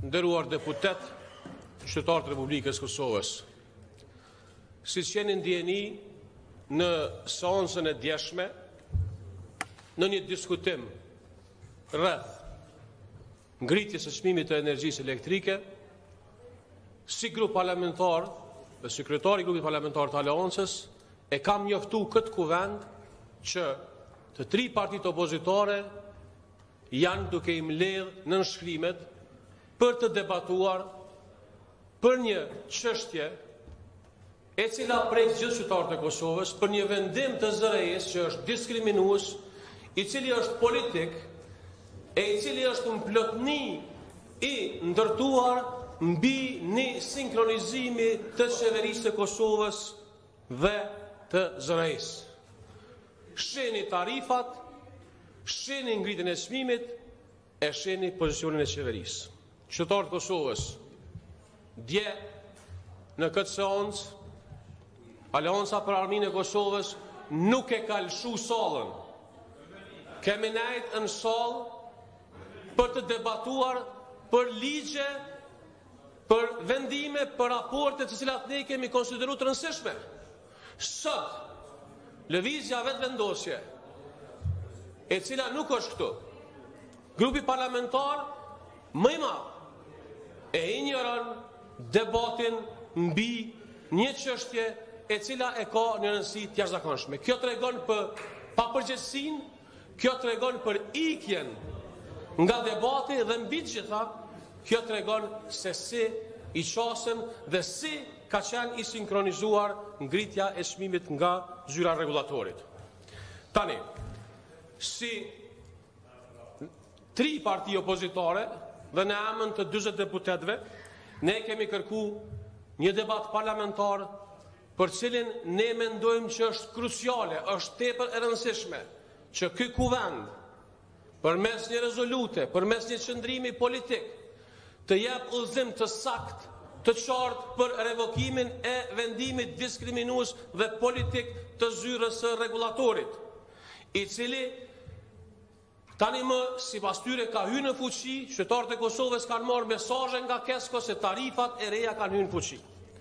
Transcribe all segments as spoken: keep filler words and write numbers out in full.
nderuar deputet, qytetarë të Republikës Kosovës. Siç jeni ndjeni në seancën e djeshme, në një diskutim rreth ngritjes së çmimit të energjisë elektrike, si grup parlamentar dhe sekretari i grupit parlamentar të Aleancës e kam njoftuar këtë kuvend që të tri partitë opozitare janë duke i mbledh në nënshkrimet për të debatuar për një çështje e cila prek gjithë qytetarët e Kosovës, për një vendim të zërejës që është diskriminues, i cili është politik e i cili është në plotni i ndërtuar mbi një sinkronizimi të qeverisë të Kosovës dhe të zërejës. Sheni tarifat, sheni ngritjen e çmimit, e sheni pozicionin e qeverisë. Qytetarët e Kosovës, dje në këtë seancë, Aleanca për Arminë e Kosovës nuk e ka lëshu sallën. Kemi nejtë në sallë për të debatuar për ligje, për vendime, për raporte të cilat ne kemi konsideruar të rëndësishme. Sot, lëvizja vetë vendosje, e cila nuk është këtu, grupi parlamentar më i madh e injoron debatin mbi një çështje e cila e ka një rëndësi të jashtëzakonshme. Kjo tregon për papërgjegjësinë, kjo tregon për ikjen nga debati dhe mbi të gjitha, kjo tregon se si i qasëm dhe si ka qenë i sinkronizuar ngritja e çmimit nga zyra rregullatorit. Tani, si tri parti opozitare dhe në emër të dyzet deputetëve, ne kemi kërkuar një debat parlamentar për cilin ne mendojmë që është kruciale, është tepër e rëndësishme që ky kuvend, përmes një rezolute, përmes një qëndrimi politik, të jep udhëzim të saktë, të qartë për revokimin e vendimit diskriminues dhe politik të zyrës së rregullatorit, i cili tani më sipas tyre ka hyrë në fuqi. Qytetarët e Kosovës kanë marrë mesazhe nga Kesko se tarifat e reja kanë hyrë në fuqi.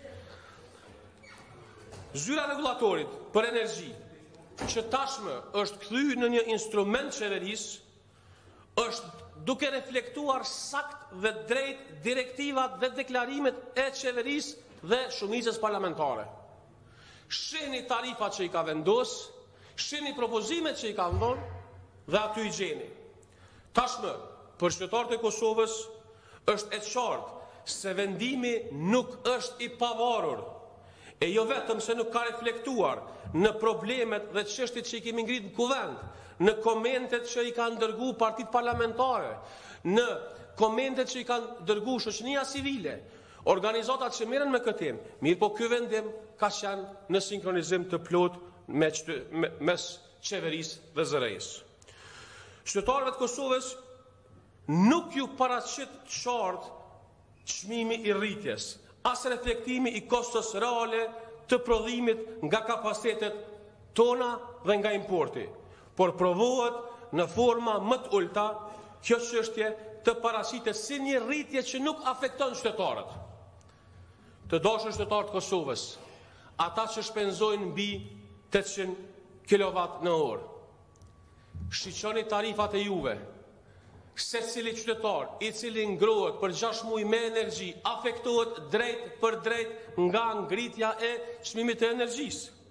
Zyra rregullatorit për energji, që tashmë është kthyer në një instrument qeverisë, është duke reflektuar sakt dhe drejt direktivat dhe deklarimet e qeverisë dhe shumicës parlamentare. Shihni tarifat që i ka vendos, shihni propozimet që i ka dhënë dhe aty i gjeni. Tashmë, për qytetarët e Kosovës është e qartë se vendimi nuk është i pavarur, e jo vetëm se nuk ka reflektuar në problemet dhe çështjet që i kemi ngritur në kuvend, në komentet që i kanë dërguar partitë parlamentare, në komentet që i kanë dërguar shoqëria civile, organizatat që merren me këtë temë. Mirë, po ky vendim ka qenë në sinkronizim të plot me mes qeverisë dhe zërejës. Qytetarëve të Kosovës nuk ju paraqit qartë çmimi i rritjes, as reflektimi i kostos reale të prodhimit nga kapacitetet tona dhe nga importi, por provohet në forma më të ulta kjo çështje të paraqitet si një rritje që nuk afekton qytetarët. Të dashur qytetarët të Kosovës, ata që shpenzojnë mbi tetëqind kilowatt në orë, shiqoni tarifat e juve. Secili qytetar i cili ngrohet për gjashtë muaj me energji afektohet drejt për drejt nga ngritja e çmimit të energjisë.